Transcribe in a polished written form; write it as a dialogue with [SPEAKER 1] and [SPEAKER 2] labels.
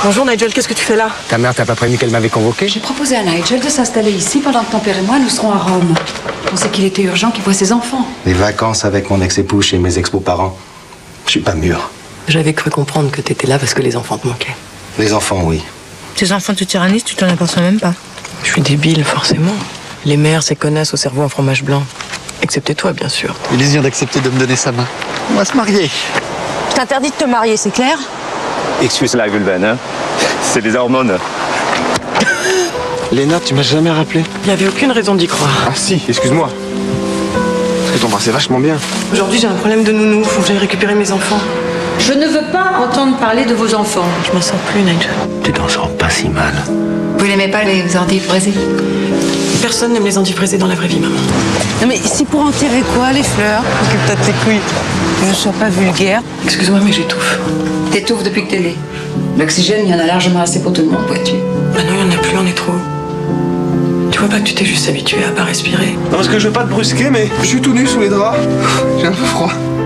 [SPEAKER 1] Bonjour Nigel, qu'est-ce que tu fais là?
[SPEAKER 2] Ta mère t'a pas prévenu qu'elle m'avait convoqué?
[SPEAKER 3] J'ai proposé à Nigel de s'installer ici pendant que ton père et moi, nous serons à Rome. Je pensais qu'il était urgent qu'il voie ses enfants.
[SPEAKER 2] Les vacances avec mon ex-époux chez mes ex-beaux-parents. Je suis pas mûr.
[SPEAKER 1] J'avais cru comprendre que t'étais là parce que les enfants te manquaient.
[SPEAKER 2] Les enfants, oui.
[SPEAKER 4] Tes enfants te tyrannisent, tu t'en aperçois même pas.
[SPEAKER 1] Je suis débile, forcément. Les mères, ces connasses au cerveau en fromage blanc. Excepté toi, bien sûr.
[SPEAKER 5] Il vient d'accepter de me donner sa main. On va se marier.
[SPEAKER 4] Je t'interdis de te marier, c'est clair?
[SPEAKER 6] Excuse la Gulben, hein. C'est des hormones.
[SPEAKER 5] Léna, tu m'as jamais rappelé?
[SPEAKER 1] Il n'y avait aucune raison d'y croire.
[SPEAKER 5] Ah si, excuse-moi. Parce que t'embrassais vachement bien.
[SPEAKER 1] Aujourd'hui, j'ai un problème de nounou. Faut que j'aille récupérer mes enfants.
[SPEAKER 3] Je ne veux pas entendre parler de vos enfants.
[SPEAKER 1] Je m'en sors plus, Nigel.
[SPEAKER 2] Tu t'en sors pas si mal.
[SPEAKER 3] Vous n'aimez pas les endives braisées?
[SPEAKER 1] Personne n'aime les endives braisées dans la vraie vie, maman.
[SPEAKER 4] Non mais c'est pour enterrer quoi, les fleurs? Occupe-toi de tes couilles. Ne sois pas vulgaire.
[SPEAKER 1] Excuse-moi, mais j'étouffe.
[SPEAKER 3] T'étouffes depuis que t'es né. L'oxygène, il y en a largement assez pour tout le monde, vois-tu.
[SPEAKER 1] Ah non, il n'y en a plus, on est trop. Tu vois pas que tu t'es juste habitué à pas respirer?
[SPEAKER 5] Non, parce que je veux pas te brusquer, mais je suis tout nu sous les draps. J'ai un peu froid.